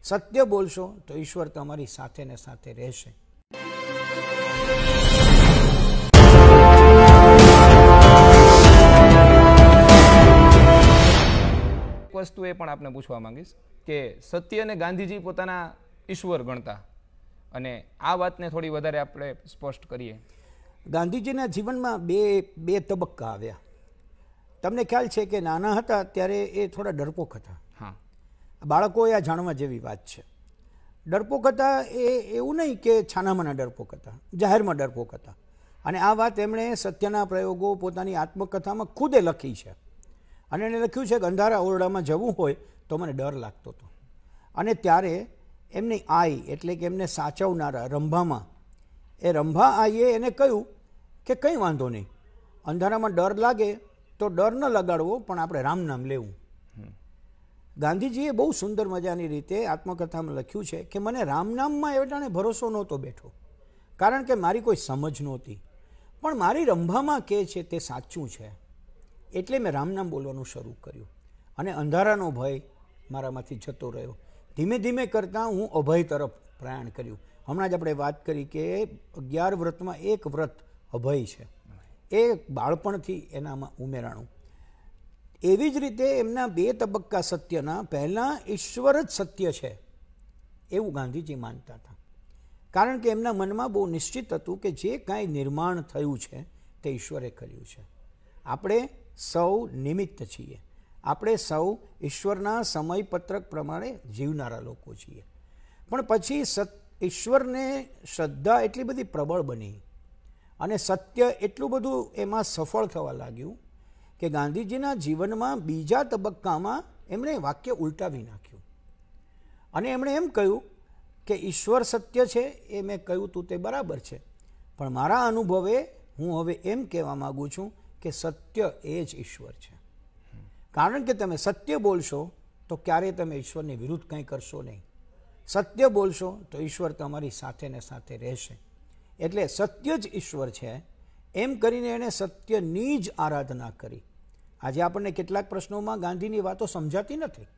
સત્ય બોલશો તો ઈશ્વર તમારી સાથે ને સાથે રહેશે. વસ્તુ એ પણ આપને પૂછવા માંગીશ કે સત્યને ગાંધીજી પોતાના ઈશ્વર ગણતા, અને આ વાતને થોડી વધારે આપણે સ્પષ્ટ કરીએ. ગાંધીજીના જીવનમાં બે તબક્કા આવ્યા. તમને ખ્યાલ છે કે નાના હતા ત્યારે એ થોડા ડરપોક હતા. હા, બાળકોએ આ જાણવા જેવી વાત છે. ડરપોક હતા એ એવું નહીં કે છાનામાના ડરપોક હતા, જાહેરમાં ડરપોક હતા. અને આ વાત એમણે સત્યના પ્રયોગો પોતાની આત્મકથામાં ખુદે લખી છે. અને એણે લખ્યું છે કે અંધારા ઓરડામાં જવું હોય તો મને ડર લાગતો હતો. અને ત્યારે એમની આઈ એટલે કે એમને સાચવનારા રંભામાં, એ રંભા આઈએ એને કહ્યું કે કંઈ વાંધો નહીં, અંધારામાં ડર લાગે તો ડર ન લગાડવો, પણ આપણે રામ નામ લેવું. ગાંધીજીએ બહુ સુંદર મજાની રીતે આત્મકથામાં લખ્યું છે કે મને રામ નામમાં એવટાણે ભરોસો નહોતો બેઠો, કારણ કે મારી કોઈ સમજ નહોતી, પણ મારી રંભામાં કહે છે તે સાચું છે, એટલે મેં રામ નામ બોલવાનું શરૂ કર્યું. અને અંધારાનો ભય મારામાંથી જતો રહ્યો. ધીમે ધીમે કરતાં હું અભય તરફ પ્રયાણ કર્યું. હમણાં જ આપણે વાત કરી કે 11 વ્રતમાં એક વ્રત અભય છે, એ બાળપણથી એનામાં ઉમેરાણું. એવી જ રીતે એમના 2 તબક્કા સત્યના, પહેલાં ઈશ્વર જ સત્ય છે એવું ગાંધીજી માનતા હતા. કારણ કે એમના મનમાં બહુ નિશ્ચિત હતું કે જે કાંઈ નિર્માણ થયું છે તે ઈશ્વરે કર્યું છે. આપણે સૌ નિમિત્ત છીએ, આપણે સૌ ઈશ્વરના સમયપત્રક પ્રમાણે જીવનારા લોકો છીએ. પણ પછી ઈશ્વરને શ્રદ્ધા એટલી બધી પ્રબળ બની અને સત્ય એટલું બધું એમાં સફળ થવા લાગ્યું કે ગાંધીજીના જીવનમાં બીજા તબક્કામાં એમણે વાક્ય ઉલટાવી નાખ્યું. અને એમણે એમ કહ્યું કે ઈશ્વર સત્ય છે, એ મેં કહ્યું તું તે બરાબર છે, પણ મારા અનુભવે હું હવે એમ કહેવા માગું છું કે સત્ય એ જ ઈશ્વર છે. કારણ કે તમે સત્ય બોલશો તો ક્યારેય તમે ઈશ્વરની વિરુદ્ધ કંઈ કરશો નહીં. સત્ય બોલશો તો ઈશ્વર તમારી સાથે ને સાથે રહેશે. એટલે સત્ય જ ઈશ્વર છે એમ કરીને એણે સત્યની જ આરાધના કરી. આજે આપણને કેટલાક પ્રશ્નોમાં ગાંધીની વાતો સમજાતી નથી.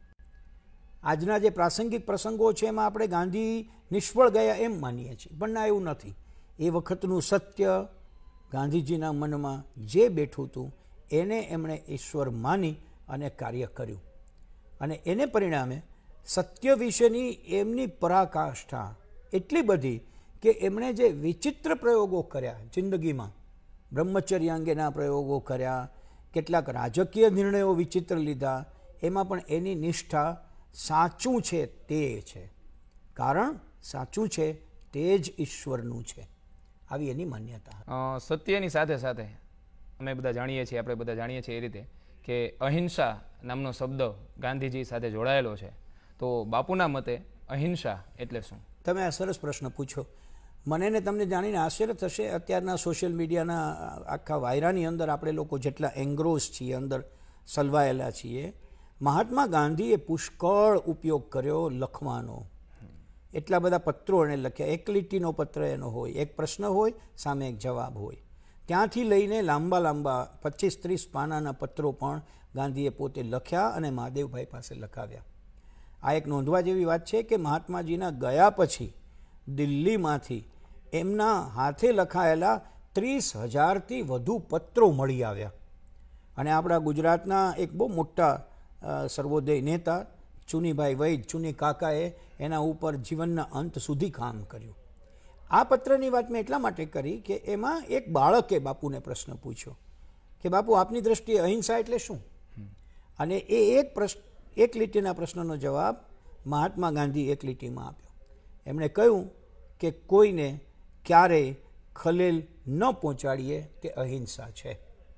આજના જે પ્રાસંગિક પ્રસંગો છે એમાં આપણે ગાંધી નિષ્ફળ ગયા એમ માનીએ છીએ, પણ ના, એવું નથી. એ વખતનું સત્ય ગાંધીજીના મનમાં જે બેઠું હતું એને એમણે ઈશ્વર માની અને કાર્ય કર્યું. અને એને પરિણામે સત્ય વિશેની એમની પરાકાષ્ઠા એટલી બધી કે એમણે જે વિચિત્ર પ્રયોગો કર્યા જિંદગીમાં, બ્રહ્મચર્ય અંગેના પ્રયોગો કર્યા, કેટલાક રાજકીય નિર્ણયો વિચિત્ર લીધા, એમાં પણ એની નિષ્ઠા સાચું છે તે છે, કારણ સાચું છે તે જ ઈશ્વરનું છે, આવી એની માન્યતા. સત્યની સાથે સાથે અમે બધા જાણીએ છીએ, આપણે બધા જાણીએ છીએ એ રીતે કે અહિંસા નામનો શબ્દ ગાંધીજી સાથે જોડાયેલો છે. તો બાપુના મતે અહિંસા એટલે શું? તમે આ સરસ પ્રશ્ન પૂછો. મને ને તમને જાણીને આશ્ચર્ય થશે, અત્યારના સોશિયલ મીડિયાના આખા વાયરાની અંદર આપણે લોકો જેટલા એંગ્રોઝ છીએ, અંદર સલવાયેલા છીએ. મહાત્મા ગાંધીએ પુષ્કળ ઉપયોગ કર્યો લખવાનો. એટલા બધા પત્રો એણે લખ્યા. એક લીટીનો પત્ર એનો હોય, એક પ્રશ્ન હોય, સામે એક જવાબ હોય. ત્યાંથી લઈને લાંબા લાંબા 25-30 પાનાના પત્રો પણ ગાંધીએ પોતે લખ્યા અને મહાદેવભાઈ પાસે લખાવ્યા. આ એક નોંધવા જેવી વાત છે કે મહાત્માજીના ગયા પછી દિલ્હીમાંથી એમના હાથે લખાયેલા 30,000થી વધુ પત્રો મળી આવ્યા. અને આપણા ગુજરાતના એક બહુ મોટા સર્વોદય નેતા ચુનીભાઈ વૈદ, ચુની કાકાએ એના ઉપર જીવનના અંત સુધી કામ કર્યું. આ પત્રની વાત મેં એટલા માટે કરી કે એમાં એક બાળકે બાપુને પ્રશ્ન પૂછ્યો કે બાપુ, આપની દ્રષ્ટિએ અહિંસા એટલે શું? અને એ એક લીટીના પ્રશ્નનો જવાબ મહાત્મા ગાંધી એક લીટીમાં આપ્યો. એમણે કહ્યું કે કોઈને ક્યારેય ખલેલ ન પહોંચાડીએ તે અહિંસા છે.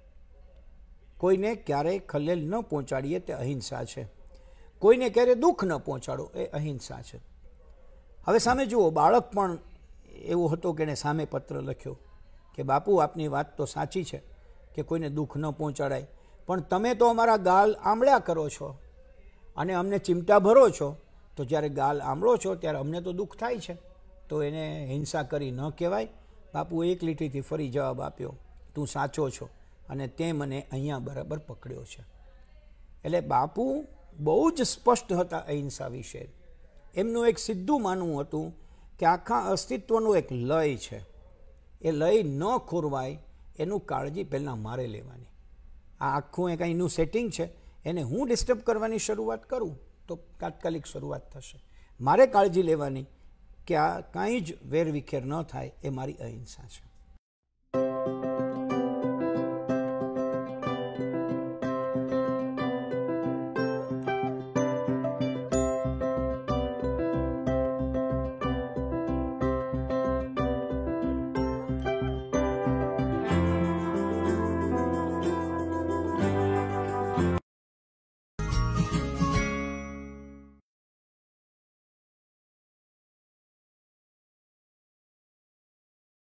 કોઈને ક્યારેય ખલેલ ન પહોંચાડીએ તે અહિંસા છે. કોઈને ક્યારેય દુઃખ ન પહોંચાડો એ અહિંસા છે. હવે સામે જુઓ, બાળક પણ એવો હતો કે એણે સામે પત્ર લખ્યો કે બાપુ, આપની વાત તો સાચી છે કે કોઈને દુઃખ ન પહોંચાડાય, પણ તમે તો અમારા ગાલ આંબળ્યા કરો છો અને અમને ચીમટા ભરો છો, તો જ્યારે ગાલ આંબળો છો ત્યારે અમને તો દુઃખ થાય છે, તો એને હિંસા કરી ન કહેવાય. બાપુ એક લીટીથી ફરી જવાબ આપ્યો, તું સાચો છો અને તે મને અહીંયા બરાબર પકડ્યો છે. એટલે બાપુ બહુ જ સ્પષ્ટ હતા અહિંસા વિશે. એમનું એક સીધું માનવું હતું કે આખા અસ્તિત્વનો એક લય છે, એ લય ન ખોરવાય એનું કાળજી પહેલાં મારે લેવાની. આ આખું એક અહીંનું સેટિંગ છે, એને હું ડિસ્ટર્બ કરવાની શરૂઆત કરું તો તાત્કાલિક શરૂઆત થશે. મારે કાળજી લેવાની કે આ કાંઈ જ વેરવિખેર ન થાય, એ મારી અહિંસા છે.